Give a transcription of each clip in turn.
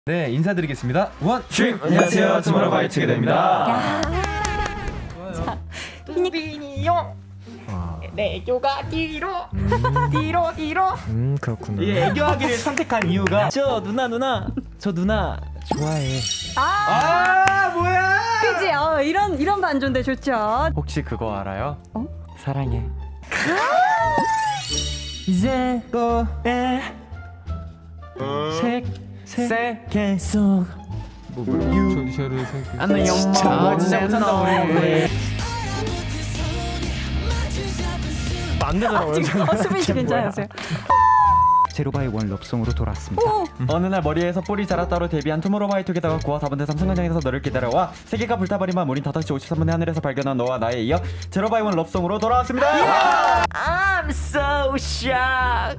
네, 인사드리겠습니다. 원, 슈! 안녕하세요, 투모로우바이 투게더입니다. 뚜빈이 형 애교가 뒤로 뒤로 그렇구나. 이 애교하기를 선택한 이유가 저 누나 좋아해. 뭐야? 그지? 이런 반전대 좋죠. 혹시 그거 알아요? 어? 사랑해. 제거에 색계 속 안녕 영마 진짜 못한다 우리. 안 되잖아. 지금 수빈 씨 괜찮으세요? 제로바이 원 럽송으로 돌아왔습니다. 어느 날 머리에서 뿔이 자랐다로 데뷔한 투모로우바이 투게더가 9화 4번대 삼성광장에서 너를 기다려와 세계가 불타버리만 우린 5시 53분에 하늘에서 발견한 너와 나에 이어 제로바이 원 럽송으로 돌아왔습니다. I'm so shocked.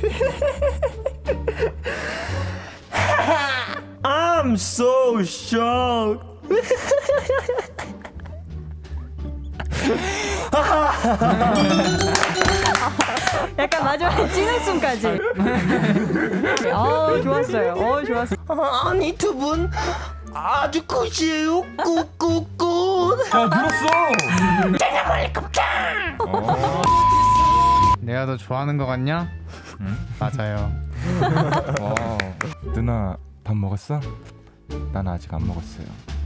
I'm so shocked. 약간 마지막에 찌는 숨까지. 좋았어요. 좋았어. 아니 두 분 아주 굿이에요. 굿. 야, 늘었어. 내가 너 좋아하는 거 같냐? 응? 맞아요. 누나 밥 먹었어? 난 아직 안 먹었어요.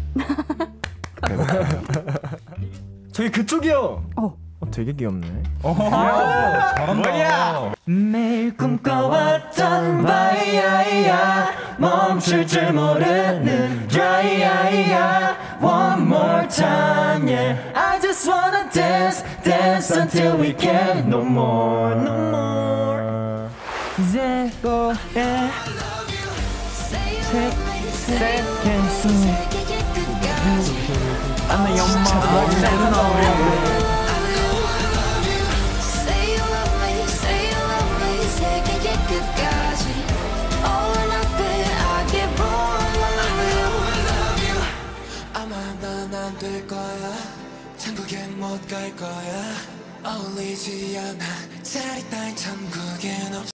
저기 그쪽이요. 되게 귀엽네. 잘한다. 매일 꿈꿔왔던 바이야이야 멈출 줄 모르는 야이야이야 One more time yeah I just wanna dance until we can no more 제거에 색계 속 안녕 영마 될 거야 천국엔 못 갈 거야 어울리지 않아 짜릿한 천국엔 없어